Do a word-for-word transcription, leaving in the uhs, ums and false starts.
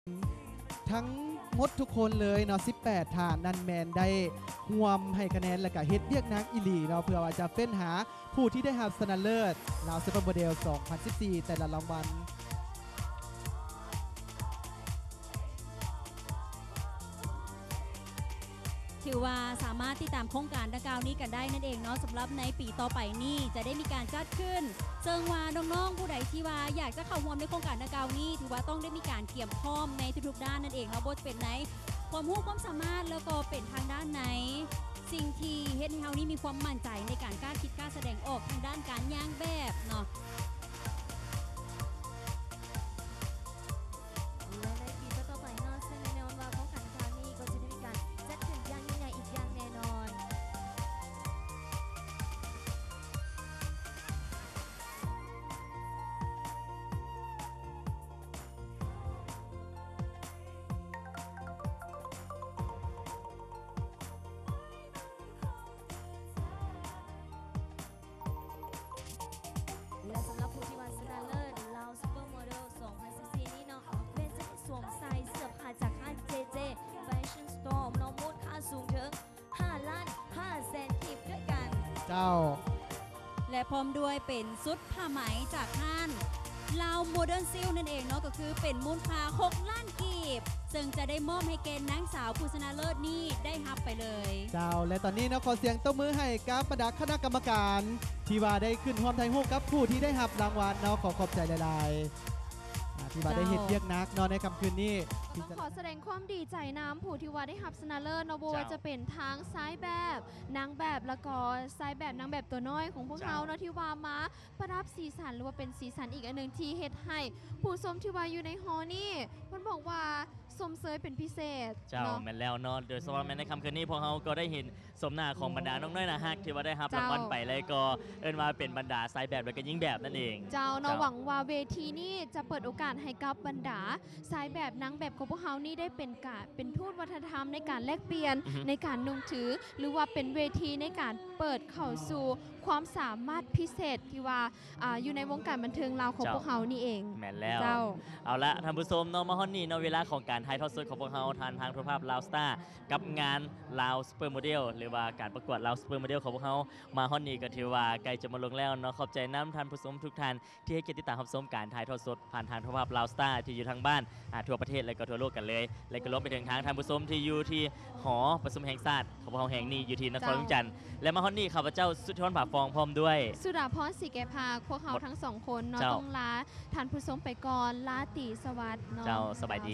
ทั้งหมดทุกคนเลยเนาะสิบแปดฐานนันแมนได้ห่วมให้คะแนนและก็เฮ็ดเรียกนักอิลีเราเพื่อว่าจะเฟ้นหาผู้ที่ได้รับชนะเลิศลาวซูเปอร์โมเดล สองพันสิบสี่ แต่ละรางวัลถือว่าสามารถติดตามโครงการดังกล่าวนี้กันได้นั่นเองเนาะสำหรับในปีต่อไปนี้จะได้มีการจัดขึ้นซึ่งว่าน้องๆผู้ใดที่ว่าอยากจะเข้าร่วมในโครงการดังกล่าวนี้ถือว่าต้องได้มีการเตรียมพร้อมในทุกๆด้านนั่นเองเนาะบ่จะเป็นไหนความรู้ความสามารถแล้วก็เป็นทางด้านไหนสิ่งที่เฮ็ดให้เฮานี้มีความมั่นใจในการกล้าคิดกล้าแสดงออกทางด้านการย่างแบบเนาะและในปีต่อๆไปเนาะซึ่งแน่นอนว่าโครงการครั้งนี้ก็จะได้มีการจัดขึ้นอย่างยิ่งใหญ่อีกอย่างแน่นอนและสำหรับผู้ที่ว่าชนะเลิศลาวซูเปอร์โมเดล สองพันสิบสี่ นี้เนาะเบนจะได้สวมใส่เสื้อผ้าจากค่าย เจ เจ Fashion Store เนาะมูลค่าสูงถึงห้าล้านห้าแสนกีบด้วยกันเจ้าและพร้อมด้วยเป็นชุดผ้าไหมจากห้านลาวโมเดิร์นซิลนั่นเองเนาะก็คือเป็นมูลค่าหกล้านกีบซึ่งจะได้มอบให้แกนนางสาวผู้ชนะเลิศนี้ได้รับไปเลยเจ้าและตอนนี้นะขอเสียงตบมือให้กับประดักคณะกรรมการที่ว่าได้ขึ้นร่วมไทยฮู้กับผู้ที่ได้รับรางวัลเนาะขอขอบใจหลายๆที่ว่าได้เฮ็ดเรียกนักเนาะในค่ำคืนนี้ต้องขอแสดงความดีใจน้ำผู้ที่ว่าได้รับชนะเลิศเนาะว่าจะเป็นทางซ้ายแบบนางแบบแล้วก็ซ้ายแบบนางแบบตัวน้อยของพวกเราเนาะที่ว่ามาประดับสีสันหรือว่าเป็นสีสันอีกอันหนึ่งที่เฮ็ดให้ผู้ชมที่ว่าอยู่ในฮอลนี่มันบอกว่าสมเสยเป็นพิเศษเจ้าแม่นแล้วเนาะโดยเฉพาะแม่ในค่ำคืนนี้พวกเขาก็ได้เห็นสมหน้าของบรรดาน้องน้อยนะฮักที่ว่าได้รับรางวัลไปเลยก็เอิ้นว่าเป็นบรรดาสายแบบและก็ยิ่งแบบนั่นเองเจ้าเนาะหวังว่าเวทีนี้จะเปิดโอกาสให้กับบรรดาสายแบบนางแบบของพวกเขานี่ได้เป็นการเป็นทูตวัฒนธรรมในการแลกเปลี่ยนในการนุ่งถือหรือว่าเป็นเวทีในการเปิดเข้าสู่ความสามารถพิเศษที่ว่าออยู่ในวงการบันเทิงลาวของพวกเขานี่เองแม่นแล้วเอาละท่านผู้ชมเนาะมาฮอนนี่เนาะเวลาของการถ่ายทอดสดของพวกเขาทางทางโทรภาพลาวสตาร์กับงานลาวซูเปอร์โมเดลหรือว่าการประกวดลาวซูเปอร์โมเดลของพวกเขามาฮอนนี่ก็ถือว่าใกล้จะมาลงแล้วเนาะขอบใจน้ำท่านผู้ชมทุกท่านที่ให้เกียรติติดตามรับชมการถ่ายทอดสดผ่านทางโทรภาพลาวสตาร์ที่อยู่ทางบ้านทั่วประเทศและก็ทั่วโลกกันเลยและก็รวมไปถึงทางท่านผู้ชมที่อยู่ที่หอประชุมแห่งชาติของพวกเขาแห่งนี้อยู่ที่นครหลวงจันทร์และมาฮอนนี่ข้าพเจ้าสุทธิพรผ่าฟองพร้อมด้วยสุดาพรศรีแก่พาพวกเขาทั้งสองคนเนาะต้องลาท่านผู้ชมไปก่อนลาตีสวัสดิ์เนาะเจ้าสบายดี